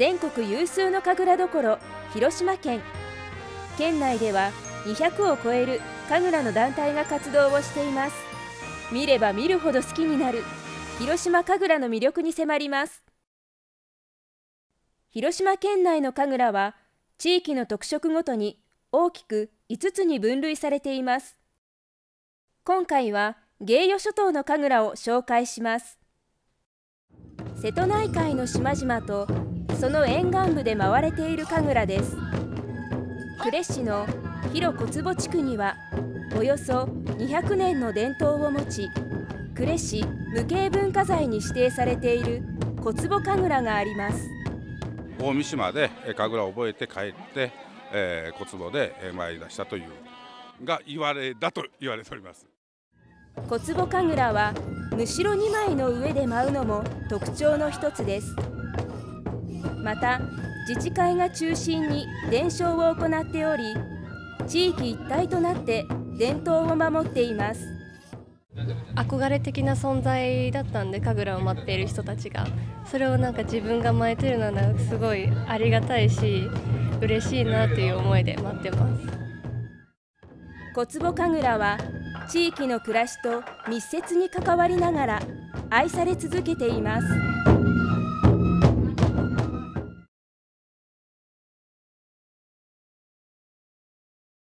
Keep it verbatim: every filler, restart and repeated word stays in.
全国有数の神楽どころ広島県。県内ではにひゃくを超える神楽の団体が活動をしています。見れば見るほど好きになる広島神楽の魅力に迫ります。広島県内の神楽は地域の特色ごとに大きくいつつに分類されています。今回は芸予諸島の神楽を紹介します。瀬戸内海の島々とその沿岸部で回れている神楽です。呉市の広小坪地区にはおよそにひゃくねんの伝統を持ち、呉市無形文化財に指定されている小坪神楽があります。 大三島で神楽を覚えて帰って、えー、小坪で参り出したというが言われだと言われております。 小坪神楽はむしろにまいの上で舞うのも特徴の一つです。また自治会が中心に伝承を行っており、地域一体となって伝統を守っています。 憧れ的な存在だったんで、神楽を待っている人たちがそれをなんか自分が舞えてるのはすごいありがたいし嬉しいなという思いで待ってます。 小坪神楽は地域の暮らしと密接に関わりながら愛され続けています。